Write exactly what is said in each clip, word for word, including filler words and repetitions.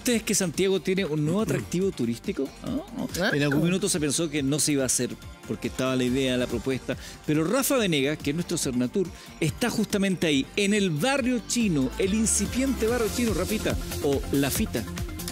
ustedes que Santiago tiene un nuevo atractivo turístico? ¿Ah? En algún minuto se pensó que no se iba a hacer porque estaba la idea, la propuesta. Pero Rafa Venegas, que es nuestro Cernatur, está justamente ahí, en el barrio chino, el incipiente barrio chino, Rafita, o La Fita.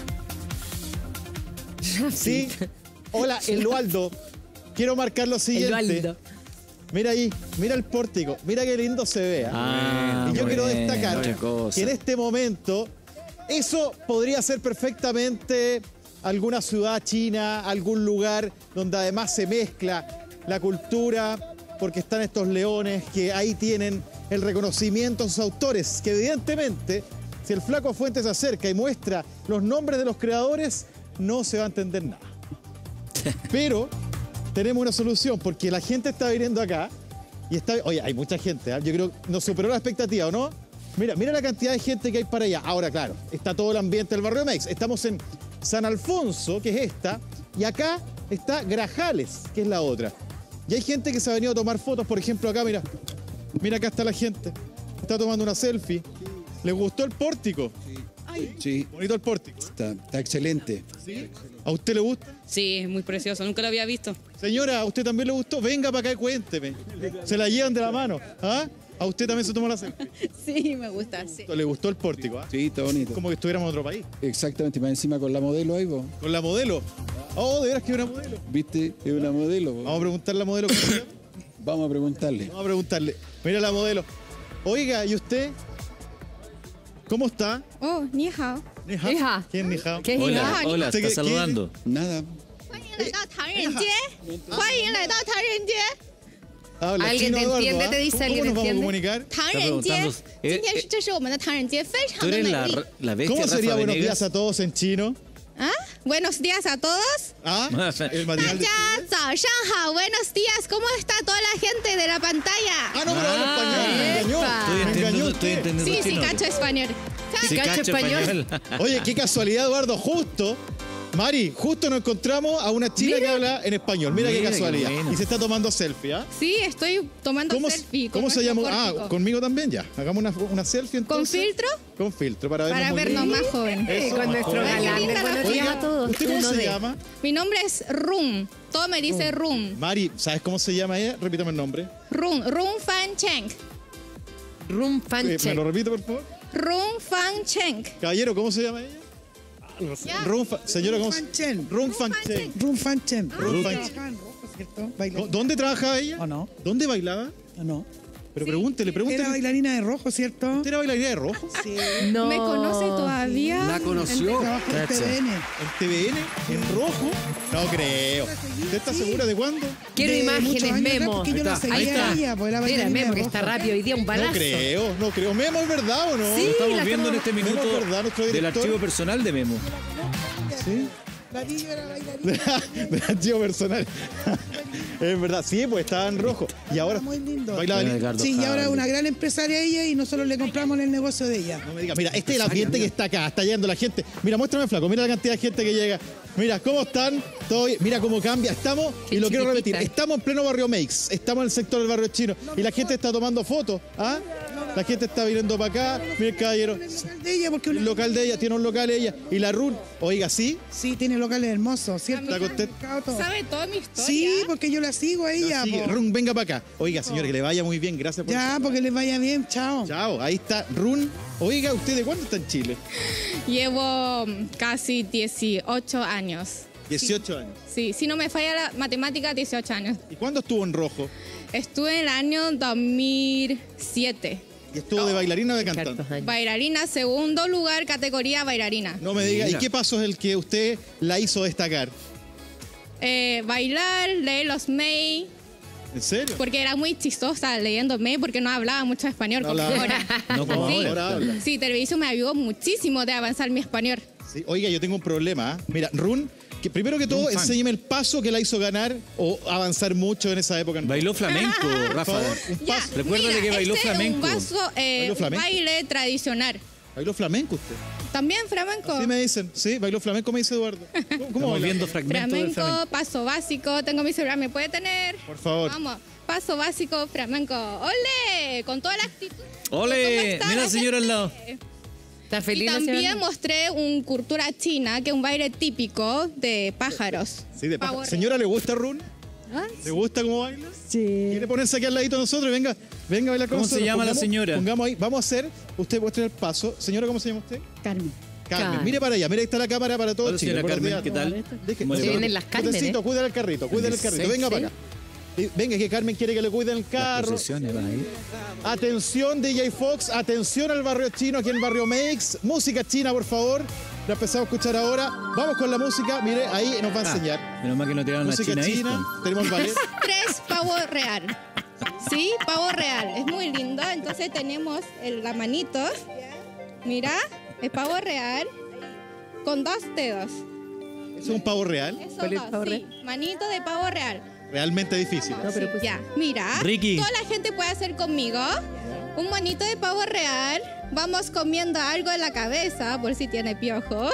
Sí. Hola, Elualdo. Quiero marcar lo siguiente. Elualdo. Mira ahí, mira el pórtico, mira qué lindo se ve. Ah, y yo bueno, quiero destacar que en este momento eso podría ser perfectamente alguna ciudad china, algún lugar donde además se mezcla la cultura, porque están estos leones que ahí tienen el reconocimiento a sus autores, que evidentemente, si el Flaco Fuentes se acerca y muestra los nombres de los creadores, no se va a entender nada. Pero tenemos una solución, porque la gente está viniendo acá y está... Oye, hay mucha gente, ¿eh? Yo creo que nos superó la expectativa, ¿o no? Mira, mira la cantidad de gente que hay para allá. Ahora, claro, está todo el ambiente del barrio Mex. Estamos en San Alfonso, que es esta, y acá está Grajales, que es la otra. Y hay gente que se ha venido a tomar fotos, por ejemplo, acá, mira. Mira, acá está la gente. Está tomando una selfie. ¿Les gustó el pórtico? Sí. Sí. Bonito el pórtico. Está, está excelente. ¿Sí? ¿A usted le gusta? Sí, es muy precioso, nunca lo había visto. Señora, ¿a usted también le gustó? Venga para acá y cuénteme. Se la llevan de la mano. ¿Ah? ¿A usted también se tomó la selfie? Sí, me gusta, sí. ¿Le gustó el pórtico? ¿Ah? Sí, está bonito. Como que estuviéramos en otro país. Exactamente, más encima con la modelo ahí, vos. ¿Con la modelo? Oh, de veras que es una modelo. ¿Viste? Es una modelo. Vos. Vamos a preguntarle a la modelo cómo se llama. Vamos a preguntarle. Vamos a preguntarle. Mira la modelo. Oiga, ¿y usted? ¿Cómo está? Oh, ni hao. Ni hao. Ni hao. ¿Quién es ni hao? ¿Qué? Hola, Ni hola, ¿Usted está qué- saludando. Nada. 欢迎来到唐人街，欢迎来到唐人街。 Habla Alguien chino, te Eduardo, entiende, ¿ah? te dice, ¿Cómo alguien nos vamos a entiende? comunicar? 唐 Está 人街 preguntando, 今 eh, 天是 eh, 这是我们的唐人街，非常 ¿Tú 的 eres 美 la, 丽。 la bestia ¿Cómo sería Rafa buenos días Venegas? a todos en chino? 啊，Buenos días a todos。 ¿Ah? El 大 matinal de 家 Chile. 早上好，Buenos días。¿Cómo está toda la gente de la pantalla? Ah, no, pero habla español. Me engañó. Estoy Me engañó entendiendo, estoy usted. entendiendo Sí, sí, chino. cacho español. Sí, cacho cacho español. Oye, qué casualidad, Eduardo. Justo, Mari, justo nos encontramos a una chica Mira. que habla en español. Mira, Mira qué qué casualidad. bueno. Y se está tomando selfie, ¿ah? Sí, estoy tomando ¿Cómo, selfie. con ¿cómo se nuestro llama? Ah, pórtico. conmigo también ya. Hagamos una, una selfie ¿Con entonces. filtro? Con filtro, para vernos Para muy vernos lindos. más joven. Eso, con más nuestro joven. Ay, qué galán. linda la Buenos foto. días a todos. ¿Usted cómo Uno se de- llama? Mi nombre es Rum. Todo me dice Rum. Mari, ¿sabes cómo se llama ella? Repítame el nombre. Rum. Rum Fan Cheng. Rum Eh, Fanche. ¿Me lo repite, por favor? Rum Fan Cheng. Caballero, ¿cómo se llama ella? Ya. Rum Fa- señora, ¿cómo se Fanchen. Rum Fan Chen. Rum Fanchen. Rum Fan Trabajaba en rojo, ¿cierto? Chen. Bailarina. ¿Dónde trabajaba ella? ¿O no? ¿Dónde bailaba? ¿O no? Pero pregúntele, pregúntele. Era bailarina de rojo, ¿cierto? ¿Usted era bailarina de rojo? Sí. No. ¿Me conoce todavía? La conoció. Trabajo en Cacha. T V N. ¿En T V N? ¿En rojo? No creo. ¿Usted está segura de cuándo? Quiero De imágenes, muchos años atrás, Memo. porque yo la Ahí seguía está. a ella, pues era Mira, bailarina Memo, de que rojo. está rápido hoy día, un No balazo. creo, no creo. ¿Memo es verdad o no? Sí. Lo estamos la viendo en este estamos- minuto Memo, ¿verdad? Nuestro del director. archivo personal de Memo. Sí. La niña era bailarina. De archivo personal. Es verdad, sí, pues estaba en rojo. Y ahora Muy lindo. bailaba bien. Ricardo Sí, y ahora es Jale. una gran empresaria ella y nosotros le compramos el negocio de ella. No me digas, mira, este es el ambiente que está acá, está llegando la gente. Mira, muéstrame, flaco, mira la cantidad de gente que llega. Mira, ¿cómo están? Todo bien. Mira cómo cambia. Estamos, Qué y lo quiero repetir, chiquitita. estamos en pleno barrio Meix. Estamos en el sector del barrio chino. Y la gente está tomando fotos. ¿Ah? La gente está viniendo para acá. Mira el caballero. El local de ella, porque El una- local de ella, tiene un local ella. Y la Run, oiga, ¿sí? Sí, tiene locales hermosos, ¿cierto? ¿Está contenta? ¿Sabe toda mi historia? Sí, porque yo la sigo a ella. Sigue. po. Run, venga para acá. Oiga, señor, que le vaya muy bien. Gracias por Ya, porque les vaya bien, chao. Chao, ahí está Run. Oiga, ¿usted de cuándo está en Chile? Llevo mm, casi dieciocho años. dieciocho años. Sí, si no me falla la matemática, dieciocho años. ¿Y cuándo estuvo en rojo? Estuve en el año dos mil siete. ¿Y estuvo de bailarina o de Hartos cantante? años. Bailarina, segundo lugar, categoría bailarina. No me diga. ¿Y Mira. qué paso es el que usted la hizo destacar? Eh, bailar, leer los mails, ¿En serio? porque era muy chistosa leyendo mails porque no hablaba mucho español No como hablaba. ahora. No como Sí. ahora. Ahora habla. Sí, televisión me ayudó muchísimo de avanzar mi español. Sí. Oiga, yo tengo un problema. ¿ah? Mira, Run, que primero que todo, Run fan. enséñeme el paso que la hizo ganar o avanzar mucho en esa época. Bailó flamenco, Por Rafa. favor, un Ya, paso. Recuérdale mira, que bailó este flamenco. Es un vaso, eh, ¿Bailó flamenco? baile tradicional. ¿Bailó flamenco usted? También flamenco. Así me dicen. Sí, bailó flamenco, me dice Eduardo. ¿Cómo, cómo Estamos baila? viendo fragmentos del Flamenco, flamenco. paso básico. Tengo mi celular, ¿me puede tener? Por favor. Vamos, paso básico, flamenco. ¡Ole! Con toda la actitud. ¿Cómo ¡Ole! está Mira la la señora al gente? lado. ¿Está feliz Y la también señora? mostré un cultura china, que es un baile típico de pájaros. Sí, de Pavo paja. ¿Señora, le gusta Run? ¿Ah? ¿Le gusta cómo baila? Sí. ¿Quiere ponerse aquí al ladito de nosotros? Venga, venga a bailar con ¿Cómo nosotros. se llama la Pongamos- señora? Pongamos ahí. Vamos a hacer, usted muestre el paso. Señora, ¿cómo se llama usted? Carmen. Carmen. Carmen. Mire para allá, mire, ahí está la cámara para todos Hola, Chile. señora Buenos Carmen, días. ¿qué tal? Deje- ¿Cómo le Se va? vienen las Carmen, Potecito, ¿eh? cuida el carrito, cuida el carrito. Sexy. Venga para acá. Y venga, que Carmen quiere que le cuiden el Las carro. procesiones, va ahí. Atención, D J Fox, atención al barrio chino, aquí en Barrio Meix. Música china, por favor. La empezamos a escuchar ahora. Vamos con la música. Mire, ahí nos va a enseñar. Ah, menos mal que no tiraron la música china ahí. china. Tenemos el ballet. Tres pavo real. ¿Sí? Pavo real. Es muy lindo. Entonces tenemos el, la manito. Mira, es pavo real con dos dedos. ¿Es un pavo real? Eso ¿Cuál es dos, el pavo sí. real? Manito de pavo real. Realmente difícil. No, pero Sí, pues- ya, mira. Ricky. Toda la gente puede hacer conmigo un monito de pavo real. Vamos comiendo algo en la cabeza por si tiene piojo.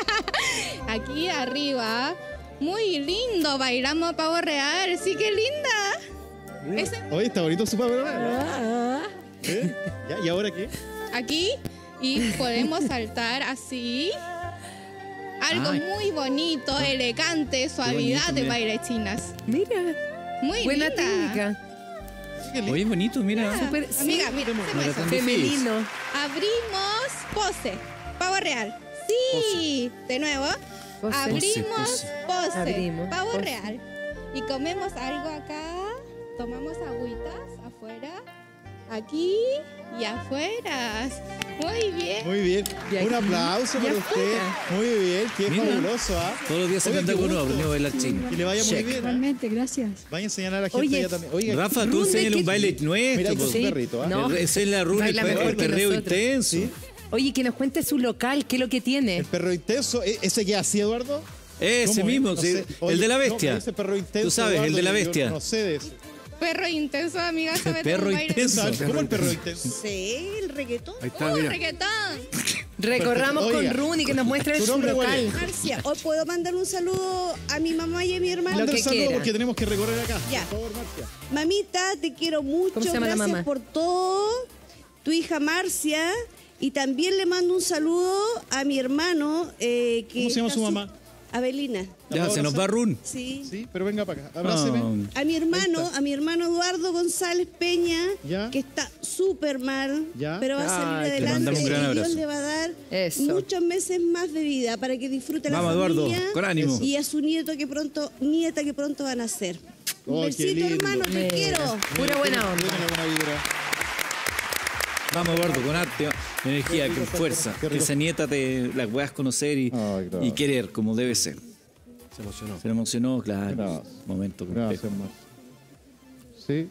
Aquí arriba. Muy lindo. Bailamos pavo real. Sí, qué linda. Ese- Oye, está bonito su pavo real. ¿Eh? ¿Ya? ¿Y ahora qué? aquí. Y podemos saltar así. Algo Ay. muy bonito, elegante, suavidad bonito, de mira. bailes chinas. Mira, Muy buena linda. técnica. Oye, bonito, mira. Súper- Amiga, sí, mira, No hacemos era eso. tan femenino. Abrimos pose. Pavo real. Sí. De nuevo. Pose. Abrimos Pose, pose. Abrimos, Pavo pose. real. Y comemos algo acá. Tomamos agüitas afuera. Aquí y afuera. Muy bien. Muy bien. Y aquí, Un aplauso y para afuera. usted. Muy bien. Qué Mira. fabuloso, ¿ah? Todos los días se Oye, canta qué con uno, gusto. aprendió a bailar chino. Y le vaya muy Check. bien. ¿ah? Igualmente, gracias. Vaya a enseñar a la gente Oye, allá también. Oiga, Rafa, tú Run, ¿de enséñale qué- un baile Mira, nuestro. ahí con po. su perrito, ¿ah? No. Ese es la runa, el, Baila pe- mejor el que perreo nosotros. intenso. Sí. Oye, que nos cuente su local, qué es lo que tiene. El perro intenso, ¿e- ¿ese que así, Eduardo? Ese ¿Cómo es? mismo, No sí, sé. Oye, el de la no, bestia. ese perro intenso, Tú sabes, el Eduardo, de la yo bestia. No sé de eso. Perro intenso, amiga. sabe Perro todo un baile. intenso. ¿Sabes cómo el perro intenso? Sí, el reggaetón. Ahí está, Uh, mira. reggaetón. Recorramos Oiga. con Run y que nos muestre ¿Su su nombre cuál local. es? Marcia, ¿hoy puedo mandar un saludo a mi mamá y a mi hermano? Lo Manda que el saludo quiera. porque tenemos que recorrer acá. Ya. Por favor, Marcia. Mamita, te quiero mucho. ¿Cómo se llama la Gracias mamá? por todo. Tu hija Marcia. Y también le mando un saludo a mi hermano. eh, que ¿Cómo se llama está su mamá? Abelina. Ya, se nos va Run. Sí. Sí, pero venga para acá. Abráceme. No. A mi hermano, Ahí está. a mi hermano Eduardo González Peña, Ya. que está súper mal, Ya. pero va a salir Ay, le adelante mandamos un gran y Dios abrazo. le va a dar Eso. muchos meses más de vida para que disfrute la Vamos, Eduardo, familia con ánimo. y a su nieto que pronto, nieta que pronto van a nacer. Un Oh, qué besito, lindo. hermano, te Mira. quiero. Pura buena onda. Tiene buena vibra. Vamos, Eduardo, con arte, energía, con fuerza. Qué Que rico. esa nieta te la puedas conocer y, Ay, gracias. y querer como debe ser. Se emocionó. Se le emocionó, claro. Gracias. Momento complejo. Gracias, Marcia. Sí.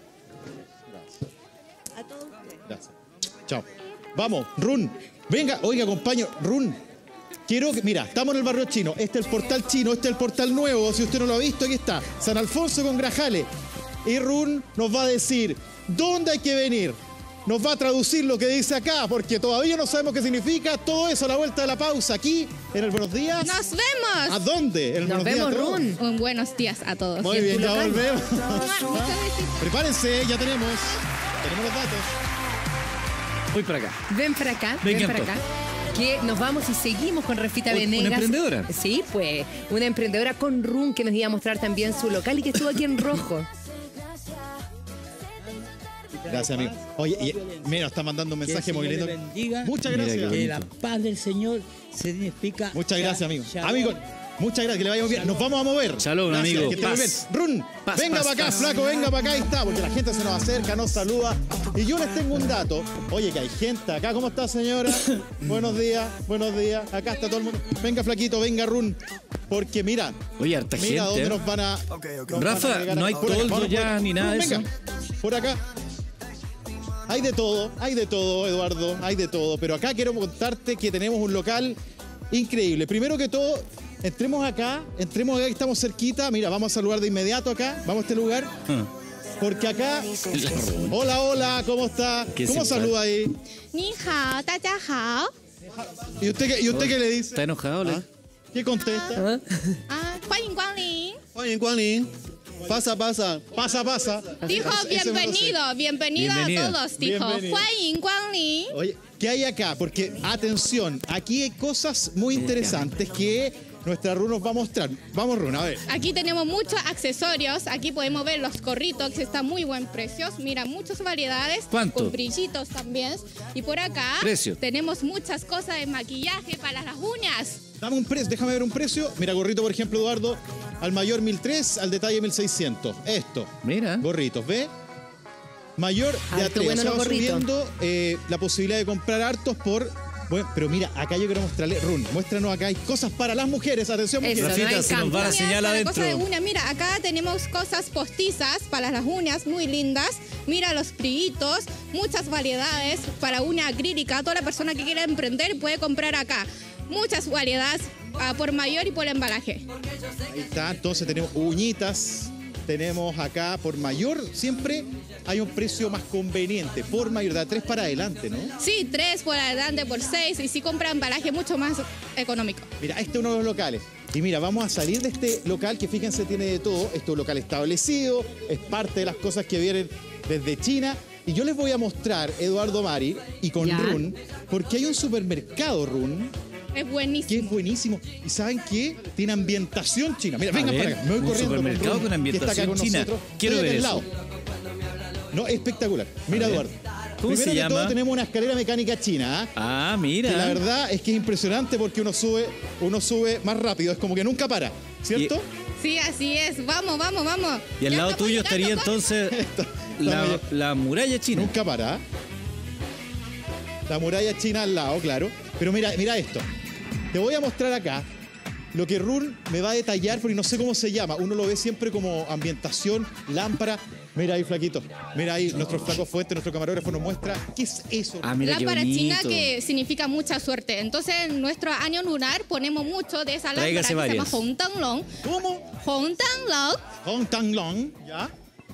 A todos ustedes. Gracias. Chao. Vamos, Run. Venga, oiga, compañero, Run. Quiero que, mira, estamos en el barrio chino. Este es el portal chino, este es el portal nuevo. Si usted no lo ha visto, aquí está. San Alfonso con Grajales. Y Run nos va a decir dónde hay que venir. Nos va a traducir lo que dice acá, porque todavía no sabemos qué significa. Todo eso a la vuelta de la pausa, aquí en el Buenos Días. Nos ¿A vemos. dónde? En el Nos Buenos Días vemos, a todos. Run. Un buenos días a todos. Muy en bien, tu ya local. volvemos. Muchas besitos. Prepárense, ya tenemos. Tenemos los datos. Voy para acá. Ven para acá, Me ven para encantó. acá. Que nos vamos y seguimos con Refita ¿Una Venegas. emprendedora? Sí, pues, una emprendedora con Run que nos iba a mostrar también su local y que estuvo aquí en rojo. Gracias, amigo. Oye, y, mira, está mandando un Que el mensaje muy Señor lindo. le bendiga. Muchas Mira gracias. qué Que la paz del Señor significa. Muchas gracias, sha- amigo. shalom. Amigo, muchas gracias, que le vaya muy bien. Nos vamos a mover. Shalom, Gracias, amigo. que esté muy Paz. bien. Run, Paz, venga paz, para acá, paz. flaco, venga para acá, ahí está, porque la gente se nos acerca, nos saluda. Y yo les tengo un dato. Oye, que hay gente acá. ¿Cómo está, señora? Buenos días, buenos días. Acá está todo el mundo. Venga, flaquito, venga, Run. Porque mira, Oye, harta mira dónde gente. nos van a. nos van a Rafa, agregar no acá. hay Por acá, toldo vamos, ya por- ni nada de venga, eso. por acá. Hay de todo, hay de todo, Eduardo, hay de todo. Pero acá quiero contarte que tenemos un local increíble. Primero que todo, entremos acá, entremos acá que estamos cerquita. Mira, vamos a saludar de inmediato acá. Vamos a este lugar. Ah. Porque acá. Hola, hola, ¿cómo está? Qué ¿Cómo simpático. saluda ahí? Ni hao, ta jia hao. ¿Y usted qué, y usted qué le dice? ¿Está enojado? le- ¿Ah? ¿Qué contesta? Ah, 欢迎光临. Oye, Juanín. Pasa, pasa. Pasa, pasa. Dijo Ese me lo sé. bienvenido, bienvenido, Bienvenido. a todos. Dijo, Bienvenido. Huan Guang Li. Oye, ¿qué hay acá? Porque, atención, aquí hay cosas muy interesantes que nuestra Ru nos va a mostrar. Vamos, Ru, a ver. Aquí tenemos muchos accesorios. Aquí podemos ver los gorritos que están muy buen precios. Mira, muchas variedades. ¿Cuánto? Con brillitos también. Y por acá Precio. tenemos muchas cosas de maquillaje para las uñas. Dame un precio, déjame ver un precio. Mira, gorrito, por ejemplo, Eduardo, al mayor mil tres, al detalle mil seiscientos. Esto. Mira. Gorritos, ¿ve? Mayor de Harto a tres. bueno O sea, los va gorritos. subiendo eh, la posibilidad de comprar hartos por... Bueno, pero mira, acá yo quiero mostrarle, Run, muéstranos acá, hay cosas para las mujeres. Atención, Eso, mujeres. Rafita, me se nos encanta. va la Uñas, señal para adentro. cosas de uñas. Mira, acá tenemos cosas postizas para las uñas muy lindas. Mira los brillitos, muchas variedades para uña acrílica. Toda la persona que quiera emprender puede comprar acá. Muchas variedades ah, por mayor y por embalaje. Ahí está, entonces tenemos uñitas, tenemos acá por mayor, siempre hay un precio más conveniente, por mayor, de a tres para adelante, ¿no? Sí, tres por adelante, por seis. Y si compra embalaje, mucho más económico. Mira, este es uno de los locales. Y mira, vamos a salir de este local que fíjense tiene de todo. Este es un local establecido, es parte de las cosas que vienen desde China. Y yo les voy a mostrar, Eduardo, Mari, y con Ya. Run, porque hay un supermercado, Run, Es que es buenísimo. buenísimo. ¿Y saben qué? Tiene ambientación china. Mira, A vengan ver, para acá. Me voy un corriendo supermercado Run, con ambientación que está acá con china. nosotros. Quiero Estoy ver del eso. lado. No, espectacular. Mira, A ver. Eduardo. ¿Cómo Primero se que llama? todo tenemos una escalera mecánica china, ¿ah? Ah, mira. Que la verdad es que es impresionante porque uno sube, uno sube más rápido. Es como que nunca para, ¿cierto? Sí, así es. Vamos, vamos, vamos. Y al Ya lado estamos tuyo llegando, estaría corre. entonces la, Estamos la muralla china. Nunca para. ¿ah? La muralla china al lado, claro. Pero mira, mira esto. Te voy a mostrar acá lo que Run me va a detallar porque no sé cómo se llama. Uno lo ve siempre como ambientación, lámpara. Mira ahí, flaquito. Mira ahí, nuestro flaco fuente, nuestro camarógrafo nos muestra. ¿Qué es eso? Ah, mira qué Lámpara bonito. china que significa mucha suerte. Entonces, en nuestro año lunar ponemos mucho de esa lámpara que Tráigase se llama varias. Hong Tang Long. ¿Cómo? Hong Tang Long. Hong Tang Long. ¿Ya?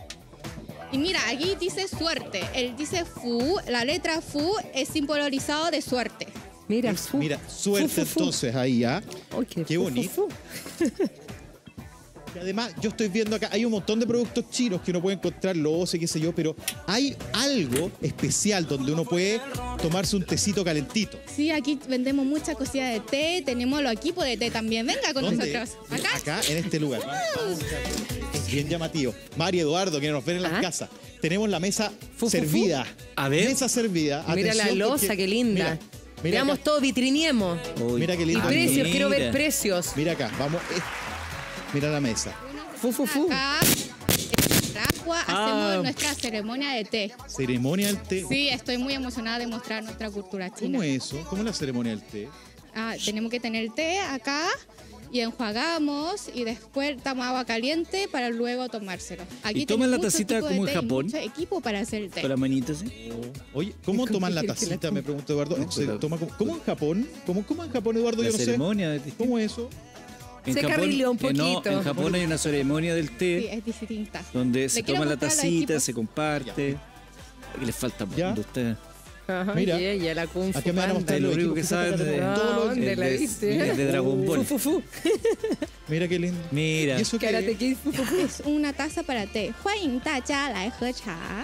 Y mira, aquí dice suerte. Él dice Fu. La letra Fu es simbolizado de suerte. Mira, Es- fu. mira, suerte Fu, fu, fu. entonces ahí, ¿ah? Ay, qué Qué fu, fu, bonito. fu. Y además, yo estoy viendo acá, hay un montón de productos chinos que uno puede encontrar, loce, qué sé yo, pero hay algo especial donde uno puede tomarse un tecito calentito. Sí, aquí vendemos mucha cosilla de té. Tenemos los equipos de té también. Venga con ¿Dónde? nosotros. Mira, Acá. acá, en este lugar. Es bien llamativo. Mari, Eduardo, que nos ven en las Ajá. casas. Tenemos la mesa Fu, fu, servida. A ver. Mesa servida. Mira la Atención, loza, porque- qué linda. Mira, mira Veamos acá. todo, vitriniemos. Uy. Mira qué Y lindo. Ah, precios, quiero ver mira. precios. Mira acá, vamos. eh, Mira la mesa. Fu, fu, fu. Acá. En agua Ah. hacemos nuestra ceremonia de té. Ceremonia del té. Sí, estoy muy emocionada de mostrar nuestra cultura china. ¿Cómo es eso? ¿Cómo es la ceremonia del té? Ah, tenemos que tener el té acá y enjuagamos y después damos agua caliente para luego tomárselo. Aquí ¿Y toman tenemos la muchos tacita tipos de como en té y Japón? mucho equipo para hacer el té. Con la manita así. Oye, ¿cómo ¿Cómo toman la quieres que la tacita? tome? Me pregunta Eduardo. No, Se pero- toma como- ¿Cómo en Japón? ¿Cómo, cómo en Japón, Eduardo? La Yo no sé. ceremonia. es distinta. ¿Cómo es eso? En Se Japón, carrileó un eh, no, poquito. en Japón hay una ceremonia del Sí, té es distinta. donde se Le quiero toma la mostrar los tacita, equipos. se comparte. Aquí les falta ¿Ya? mundo a ustedes. Ajá, Mira. y ella, la Kung Fu Aquí me van a Panda. mostrar lo los único equipos que saben fíjate, de- tenemos todos Ah, los- ¿dónde el la de- viste? el de Dragon Ball. Fu, fu, fu. Mira qué lindo. Mira. ¿Y eso qué Karate es? Kid, fu, fu, fu. Es una taza para té. 欢迎大家来喝茶.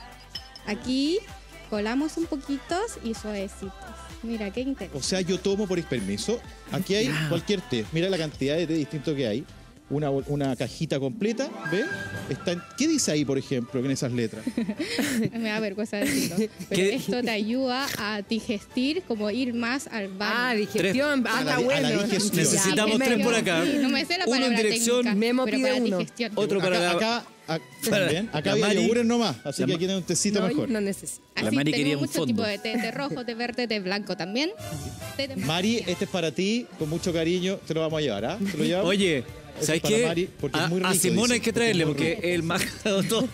Aquí colamos un poquito y suavecitos. Mira, qué interesante. O sea, yo tomo por permiso. Aquí hay Ya. cualquier té. Mira la cantidad de té distinto que hay. Una, bol- una cajita completa, ¿ves? Está en- ¿Qué dice ahí, por ejemplo, en esas letras? Me da vergüenza decirlo. Pero ¿Qué? esto te ayuda a digestir, como ir más al baño. Ah, digestión. Ah, A la está di- a la bueno. digestión. Necesitamos Ya, tres Memo. por acá. Sí, no me sé la Uno en palabra dirección, técnica, Memo pero pide para uno. digestión. Otro para acá, la- acá, acá, también. Acá la había Mari- yogures nomás, así la que Ma- aquí tiene un tecito No, mejor. no necesito. La Así Mari quería tenemos un muchos fondo. tipos de té, té rojo, té verde, té blanco también. Té de Mari, este es para ti, con mucho cariño, te lo vamos a llevar, ¿ah? ¿Te lo llevamos? Oye, es ¿sabes para qué? Mari, porque es A, muy a rico, Simón dice, hay que porque es traerle muy porque rico. él más todo.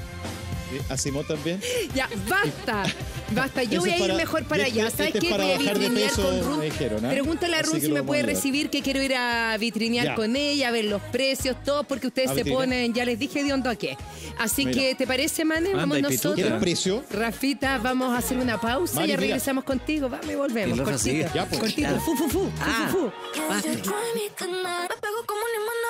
¿A Simón también? Ya, basta. Basta. Yo Eso voy a es ir para- mejor para este- allá. ¿Sabes este es qué? para Voy a bajar de vitrinear peso, con Ruth. me dijeron, ¿ah? Pregúntale a Así Ruth que si lo me vamos puede a llevar. recibir, que quiero ir a vitrinear Ya. con ella, ver los precios, todo, porque ustedes ¿A se vitrinear? ponen, ya les dije de hondo a qué. Así Mira. que, ¿te parece, Mane? Anda, Vamos y nosotros. pituca. ¿Quieres precio? Rafita, vamos a hacer una pausa Mari, y ya mira. regresamos contigo. Vamos y volvemos. Que Rafa Cortito. siga. Ya, pues. Cortito. Ya. Fu, fu, fu. Fu, Ah. fu, fu. Basta. Me pego como un imán.